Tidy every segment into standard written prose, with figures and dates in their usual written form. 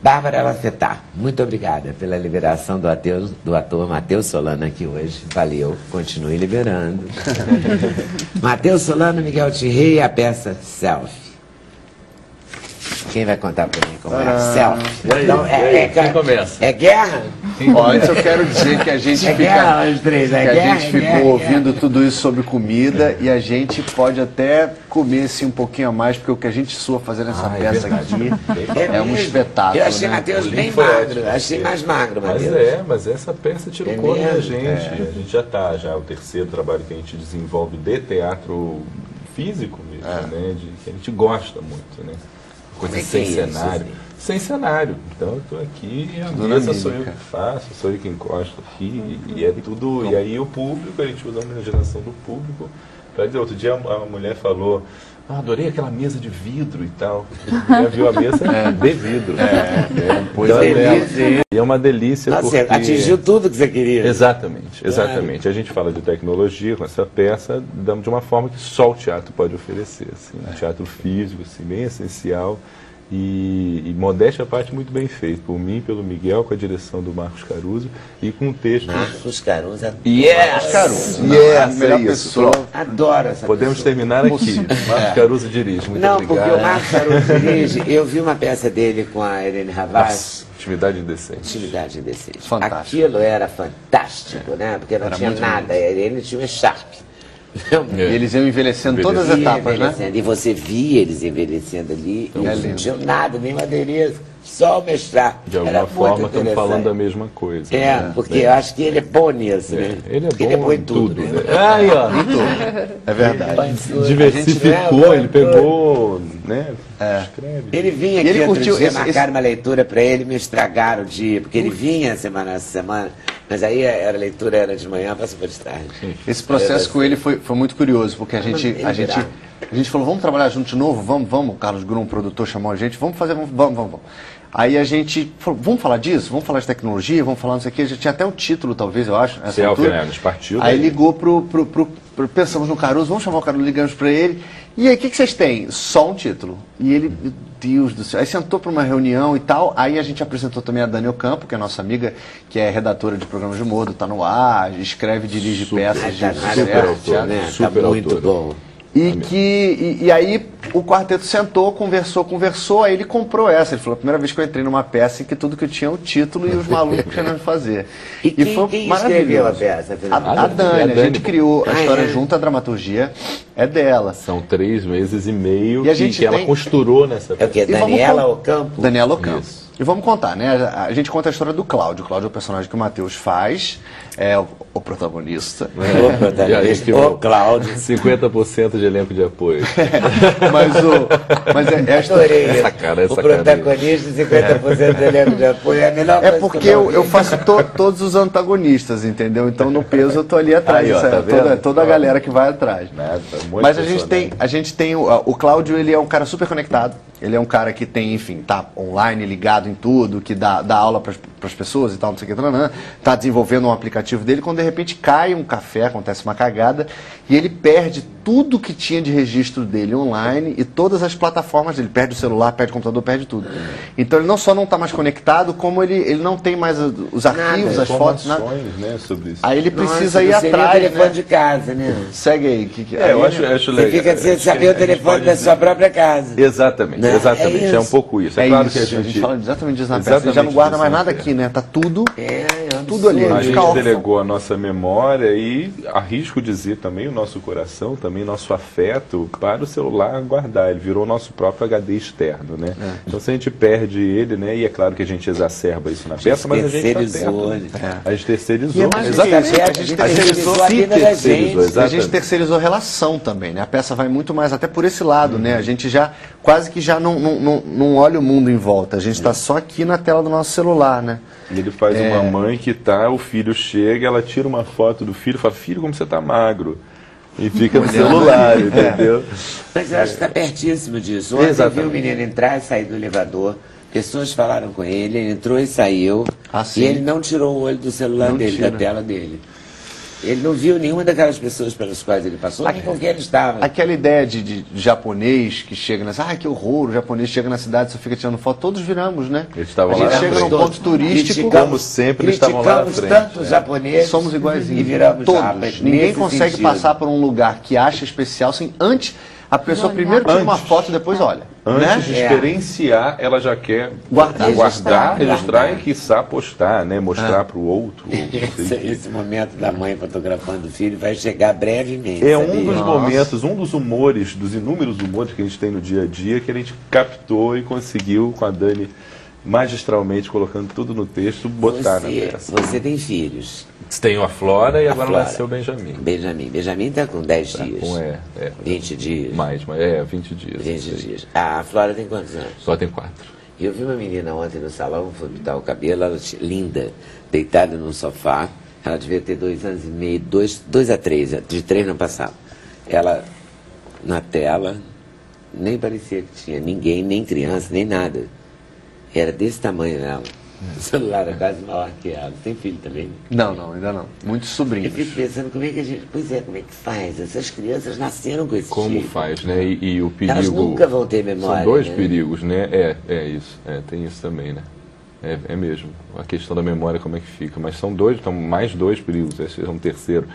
Bárbara Lafetá, muito obrigada pela liberação do ator Matheus Solano aqui hoje. Valeu, continue liberando. Matheus Solano, Miguel Thierry e a peça Selfie. Quem vai contar pra mim como é? Selfie. Então, quem começa? É guerra? Ó, antes eu quero dizer que a gente ficou ouvindo tudo isso sobre comida e a gente pode até comer assim, um pouquinho a mais, porque o que a gente sua fazendo essa peça aqui é um espetáculo. Eu achei Matheus bem magro, achei mais magro, Matheus. Mas essa peça tirou conta da gente. A gente já o terceiro trabalho que a gente desenvolve de teatro físico mesmo, né? Que a gente gosta muito, né? Coisa sem cenário. Sem cenário. Então eu estou aqui e a mesa sou eu que faço, sou eu que encosto aqui. E é tudo. E aí o público, a gente usa a imaginação do público. Pra dizer, outro dia a mulher falou, adorei aquela mesa de vidro e tal. Já viu a mesa de vidro. E é uma delícia. Nossa, porque... atingiu tudo que você queria. Exatamente, exatamente. Claro. A gente fala de tecnologia com essa peça de uma forma que só o teatro pode oferecer. Assim, um teatro físico, assim, bem essencial. E modéstia à parte, muito bem feito. Por mim, pelo Miguel, com a direção do Marcos Caruso e com o texto... Marcos Caruso. Marcos Caruso. Melhor pessoa. Adoro essa Podemos terminar aqui. Marcos Caruso dirige. Muito obrigado. Porque o Marcos Caruso dirige. Eu vi uma peça dele com a Irene Havas. Intimidade Indecente. Intimidade Indecente. Fantástico. Aquilo era fantástico, né? Porque não tinha nada. A Irene tinha um echarpe. Eles iam envelhecendo todas as etapas, né? E você via eles envelhecendo ali, e eles não tinham nada, nenhum adereço, só o mestrado. De alguma forma estamos falando da mesma coisa. Porque eu acho que ele é bom nisso, né? Ele é bom em tudo. Né? Aí, ó. É verdade. Diversificou, ele pegou, né? Escreve. Ele vinha aqui outro dia, marcaram uma leitura para ele, me estragaram o dia, porque ele vinha semana a semana, mas aí a leitura era de manhã, passou para de tarde. Esse processo com ele foi muito curioso, porque a gente falou, vamos trabalhar junto de novo? Vamos, o Carlos Grum, o produtor, chamou a gente, vamos. Aí a gente falou, vamos falar disso? Vamos falar de tecnologia? Vamos falar não sei o quê? Já tinha até o título, talvez, eu acho. Nos partiu. Aí ligou pensamos no Caruso, vamos chamar o Caruso, ligamos para ele. E aí, o que vocês têm? Só um título. E ele, meu Deus do céu. Aí sentou para uma reunião e tal. Aí a gente apresentou também a Dani Ocampo, que é nossa amiga, que é redatora de programas de humor, Tá No Ar, escreve, dirige peças de super né? Super muito bom. E aí o quarteto sentou, conversou, aí ele comprou essa. Ele falou, a primeira vez que eu entrei numa peça em que tudo que eu tinha é o título e os malucos querendo fazer. E foi maravilhoso. A peça? A Dani, a gente criou a história junto, a dramaturgia é dela. São 3 meses e meio que ela costurou nessa peça. É o quê? Daniela Ocampo? Daniela Ocampo. Isso. E vamos contar, né? A gente conta a história do Cláudio. O Cláudio é o personagem que o Matheus faz, é o protagonista. O protagonista, o Cláudio. 50% de elenco de apoio. Mas é essa cara, o protagonista, 50% do elenco de apoio é a melhor coisa. É porque eu faço todos os antagonistas, entendeu? Então no peso eu tô ali atrás. Toda a galera que vai atrás. Mas a gente tem o Cláudio, ele é um cara super conectado. Ele é um cara que tem, enfim, tá online, ligado em tudo, que dá aula para as pessoas e tal, não sei o que, tá desenvolvendo um aplicativo dele, quando de repente cai um café, acontece uma cagada, e ele perde tudo que tinha de registro dele online e todas as plataformas dele, perde o celular, perde o computador, perde tudo. Então ele não só não está mais conectado, como ele não tem mais os arquivos, as fotos, nada. Né, sobre isso. Aí ele precisa ir atrás, o telefone de casa, né? Segue aí. Eu acho legal. Você fica sem saber o telefone da sua própria casa. Exatamente, né? Exatamente. É um pouco isso. É claro que a gente fala exatamente disso na peça. Você já não guarda mais nada aqui, né? Tá tudo ali. A gente delegou a nossa memória e arrisco dizer também o nosso coração, também nosso afeto para o celular guardar. Ele virou o nosso próprio HD externo, né? Então se a gente perde ele, né? E é claro que a gente exacerba isso na peça, mas a gente terceirizou. A gente terceirizou. Exatamente. A gente terceirizou a vida da gente. A gente terceirizou relação também, né? A peça vai muito mais até por esse lado, né? A gente já quase que já não olha o mundo em volta. A gente está só aqui na tela do nosso celular, né? E ele faz uma mãe que o filho chega, ela tira uma foto do filho e fala, filho, como você está magro. E fica no celular, entendeu? Mas eu acho que está pertíssimo disso. Ontem eu vi o menino entrar e sair do elevador, pessoas falaram com ele, ele entrou e saiu, e ele não tirou o olho do celular dele, da tela dele. Ele não viu nenhuma daquelas pessoas pelas quais ele passou, nem com quem ele estava. Aquela ideia de japonês que chega nessa... que horror, o japonês chega na cidade, só fica tirando foto. Todos viramos, né? Eles estavam a lá gente chega num ponto turístico... Como sempre, eles estavam lá na frente. Tanto os japoneses. Somos iguaizinhos. E viramos todos. Ninguém consegue passar por um lugar que acha especial sem antes... A pessoa primeiro tira uma foto e depois olha. Antes de experienciar, ela já quer guardar, registrar e, quiçá, postar, né? Mostrar para o outro. Esse momento da mãe fotografando o filho vai chegar brevemente. É um dos momentos, um dos humores, dos inúmeros humores que a gente tem no dia a dia, que a gente captou e conseguiu, com a Dani, magistralmente, colocando tudo no texto, botar na peça. Você tem filhos? Tenho a Flora e agora nasceu o Benjamin. Benjamin está com 10 dias. 20 dias. 20 dias. 20 dias. A Flora tem quantos anos? Só tem 4. Eu vi uma menina ontem no salão, foi pintar o cabelo, ela linda, deitada num sofá. Ela devia ter 2 anos e meio, 2 a 3, de 3 não passava. Ela, na tela, nem parecia que tinha ninguém, nem criança, nem nada. Era desse tamanho ela. O celular é quase maior que ela. Tem filho também? Não, ainda não. Muitos sobrinhos. Eu fico pensando como é que a gente... Pois é, como é que faz? Essas crianças nasceram com esse Como tipo. faz, né? E o perigo... Elas nunca vão ter memória. São 2 perigos, né? Isso. Tem isso também, né? É mesmo. A questão da memória, como é que fica. Mas são 2, então mais 2 perigos. Esse é um terceiro.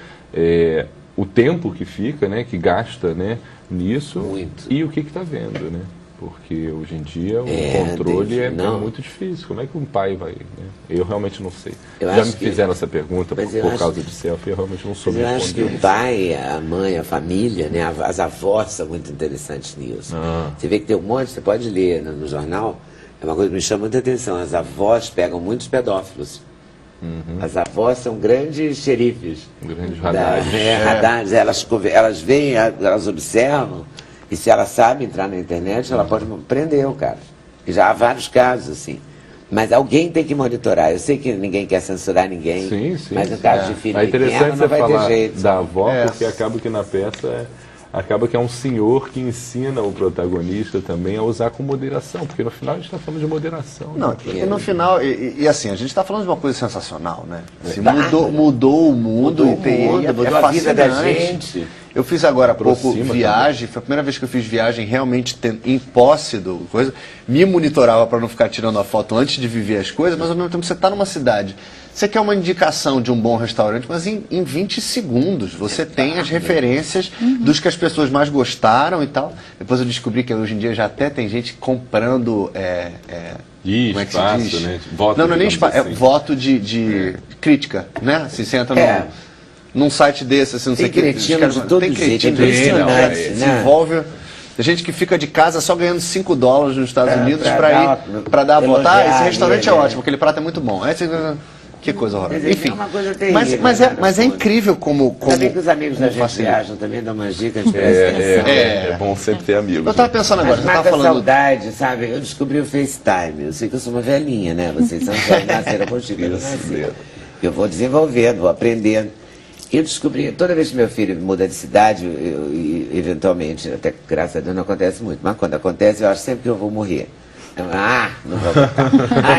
O tempo que fica, né? Que gasta, né? Nisso. Muito. E o que está vendo, né? Porque hoje em dia o controle é muito difícil. Como é que um pai vai... Né? Eu realmente não sei. Já me fizeram essa pergunta por causa de selfie, eu realmente não soube responder. Eu acho que o pai, a mãe, a família, né? As avós são muito interessantes nisso. Você vê que tem um monte, você pode ler no jornal, é uma coisa que me chama muita atenção. As avós pegam muitos pedófilos. As avós são grandes xerifes. Grandes radares. Radares. Elas veem, elas observam. E se ela sabe entrar na internet, ela pode prender o cara. E já há vários casos, assim. Mas alguém tem que monitorar. Eu sei que ninguém quer censurar ninguém, sim, mas no caso de filho pequeno não vai ter jeito. Da avó, porque acaba que na peça... Acaba que é um senhor que ensina o protagonista também a usar com moderação, porque no final a gente está falando de moderação. Não, e no final, e assim, a gente está falando de uma coisa sensacional, né? Assim, mudou o mundo, mudou a vida da gente. Eu fiz agora há pouco viagem, foi a primeira vez que eu fiz viagem realmente em posse do coisa, me monitorava para não ficar tirando a foto antes de viver as coisas, mas ao mesmo tempo você está numa cidade, você quer uma indicação de um bom restaurante, mas em 20 segundos você tem as referências dos que as pessoas mais gostaram e tal. Depois eu descobri que hoje em dia já até tem gente comprando... como é que se diz? Né? Voto, não é nem espaço, é voto de crítica, né? Assim, você entra num site desse, assim, não sei o que. Tem cretino, se envolve. Tem gente que fica de casa só ganhando $5 nos Estados Unidos para dar a volta. Esse restaurante é ótimo, aquele prato é muito bom. Que coisa horrorosa. Enfim, mas é incrível como também que os amigos da gente viajam, também dão umas dicas. É bom sempre ter amigos. Eu estava pensando agora, você estava falando... saudade, sabe? Eu descobri o FaceTime. Eu sei que eu sou uma velhinha, né? Vocês são nasceram contigo. Eu vou desenvolvendo, vou aprendendo. Eu descobri, toda vez que meu filho muda de cidade, eventualmente, até graças a Deus não acontece muito, mas quando acontece, eu acho sempre que eu vou morrer. Não vou voltar.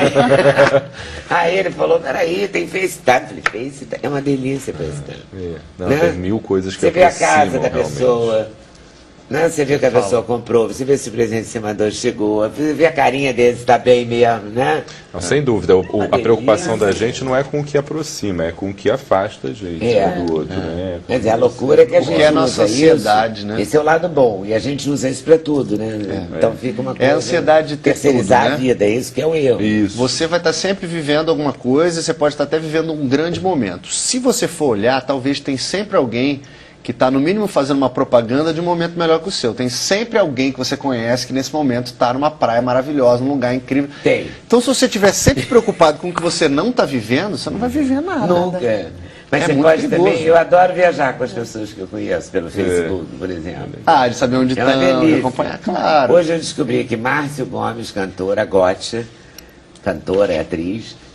Aí ele falou, peraí, tem FaceTime. Eu falei, FaceTime é uma delícia FaceTime. Tem 1000 coisas que você vê a casa da pessoa, né? Você vê o que a pessoa comprou, você vê se o presente que você mandou chegou, você vê a carinha dele, se está bem mesmo, né? Não, sem dúvida, a preocupação da gente não é com o que aproxima, é com o que afasta a gente do outro. Né? Quer dizer, a loucura é que a gente usa a nossa ansiedade, isso, né? Esse é o lado bom, e a gente usa isso para tudo, né? Então fica uma coisa... É a ansiedade de terceirizar tudo, né? a vida, é isso que é o erro. Isso. Você vai estar sempre vivendo alguma coisa, você pode estar até vivendo um grande momento. Se você for olhar, talvez tem sempre alguém que está, no mínimo, fazendo uma propaganda de um momento melhor que o seu. Tem sempre alguém que você conhece que, nesse momento, está numa praia maravilhosa, num lugar incrível. Tem. Então, se você estiver sempre preocupado com o que você não está vivendo, você não vai viver nada. Nunca. Mas você pode também... Eu adoro viajar com as pessoas que eu conheço pelo Facebook, por exemplo. De saber onde estão, de acompanhar, claro. Hoje eu descobri que Márcio Gomes, cantora, Gotcha, cantora e atriz,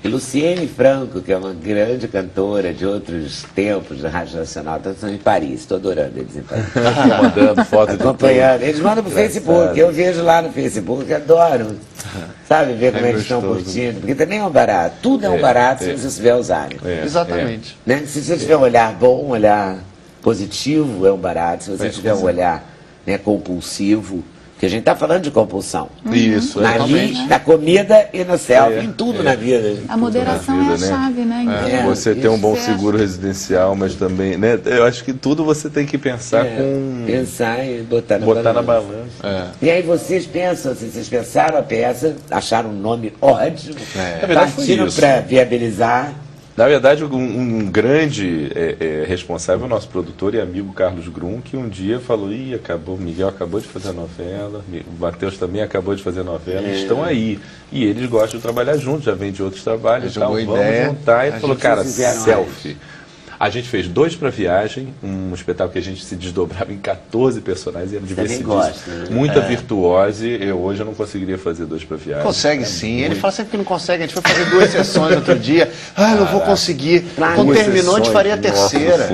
E Luciene Franco, que é uma grande cantora de outros tempos da Rádio Nacional, estão em Paris, estou adorando eles em Paris. Mandando fotos. Acompanhando. Eles mandam pro Facebook, eu vejo lá no Facebook, adoro. Sabe, ver como eles estão curtindo, porque também é um barato. Tudo é um barato se você souber usar. Exatamente. Né? Se você tiver um olhar bom, um olhar positivo, é um barato. Se você tiver um olhar, né, compulsivo, porque a gente está falando de compulsão. Isso, na comida e no selfie, em tudo na vida. A moderação é a chave, né? Você ter um bom seguro residencial, mas também, né? Eu acho que tudo você tem que pensar com... Pensar e botar na balança. E aí vocês pensam, assim, vocês pensaram a peça, acharam um nome ótimo, partiram para viabilizar. Na verdade, um grande responsável, nosso produtor e amigo Carlos Grum, que um dia falou, o Miguel acabou de fazer a novela, o Matheus também acabou de fazer a novela, estão aí. E eles gostam de trabalhar juntos, já vem de outros trabalhos, então vamos juntar. E ele falou, cara, selfie. A gente fez 2 para Viagem, um espetáculo que a gente se desdobrava em 14 personagens, e era divertidíssimo. Muita virtuose. Hoje eu não conseguiria fazer 2 para Viagem. Consegue sim. Ele fala sempre que não consegue. A gente foi fazer 2 sessões outro dia. Não vou conseguir. Quando terminou, a gente faria a terceira.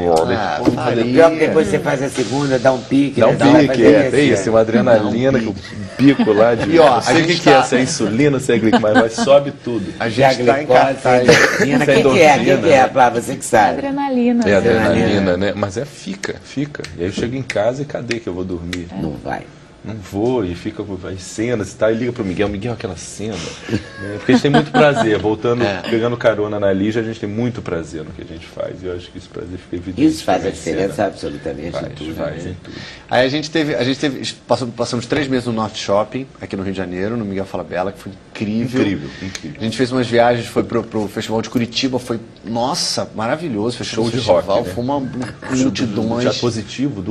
Pior que depois você faz a segunda, dá um pique. Dá um pique, isso, uma adrenalina, que o pico lá de... Não sei o que é, se é insulina, se é glicose, mas sobe tudo. A gente está em cartaz. O que é, Plá? Você que sabe. Adrenalina. É adrenalina, né? Mas fica. E aí eu chego em casa e cadê que eu vou dormir? Não vai. Não vou, e fica com as cenas e tal, e liga pro Miguel, aquela cena. Né? Porque a gente tem muito prazer, pegando carona na Lígia, a gente tem muito prazer no que a gente faz, e eu acho que esse prazer fica evidente. Isso faz a diferença absolutamente em tudo. Faz em tudo. Aí a gente teve passamos 3 meses no Norte Shopping, aqui no Rio de Janeiro, no Miguel Falabella, que foi incrível. A gente fez umas viagens, foi pro Festival de Curitiba, foi, nossa, maravilhoso, fechou o festival, rock, né? Foi uma multidão. Já positivo,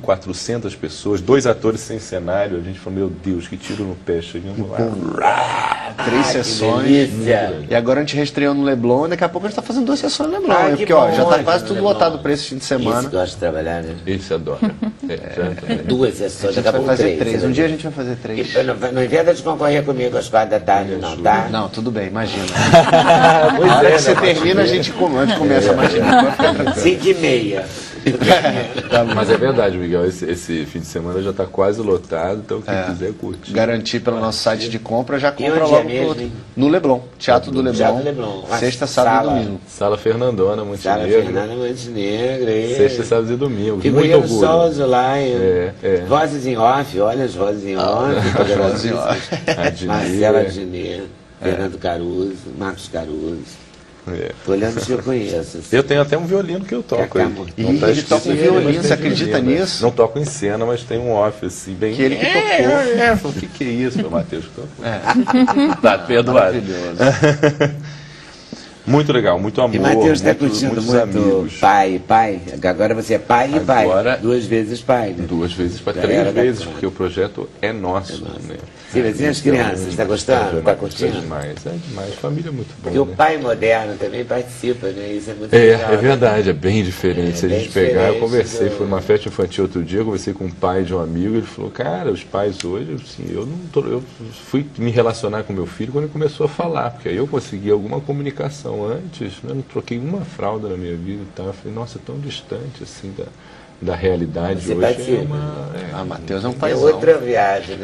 2.400 pessoas, 2 atores sem cenário, a gente falou, meu Deus, que tiro no pé, chegamos lá. 3 sessões. E agora a gente reestreou no Leblon, e daqui a pouco a gente está fazendo 2 sessões no Leblon, porque já está quase tudo lotado para esse fim de semana. Esse gosta de trabalhar, né? Esse adora. 2 sessões, a gente vai fazer 3. Um dia a gente vai fazer 3. Não inventa de concorrer comigo às 4 da tarde, não, tá? Não, tudo bem, imagina. Na hora que você termina, a gente começa a imaginar. 5h30. Mas é verdade, Miguel, esse fim de semana já está quase lotado, então quem quiser curtir. Garantir pelo nosso site de compra, já compra logo no Leblon, Teatro do Leblon. Sexta, sábado e domingo. Sala Fernandona Montenegro. Sexta, sábado e domingo. Figurinha do Sol Azulaia. Vozes em off, olha as vozes em off. Marcela Adnet, Fernando Caruso, Marcos Caruso. Tô olhando se eu conheço. Assim. Eu tenho até um violino que eu toco. Ele toca um violino, você acredita nisso? Não toco em cena, mas tem um off assim, bem... Que ele que tocou. O que é isso, meu Matheus? Tá perdoado. Muito legal, muito amor. E Matheus está curtindo muito amigos. Pai. Agora você é pai e pai. 2 vezes pai. Né? 2 vezes pai, 3 vezes, porque o projeto é nosso. Né? Sim, mas e as crianças? Está gostando? Está curtindo? É demais. Família é muito bom. Porque o pai moderno também participa, né? Isso é muito legal. É verdade, é bem diferente. Se a gente pegar, eu conversei, foi numa festa infantil outro dia, eu conversei com o pai de um amigo, ele falou, cara, os pais hoje, assim, eu fui me relacionar com meu filho quando ele começou a falar, porque aí eu consegui alguma comunicação antes, né? Não troquei uma fralda na minha vida e tal. Eu falei, nossa, é tão distante assim da realidade. Você hoje. participa. Matheus é um paizão. É outra viagem.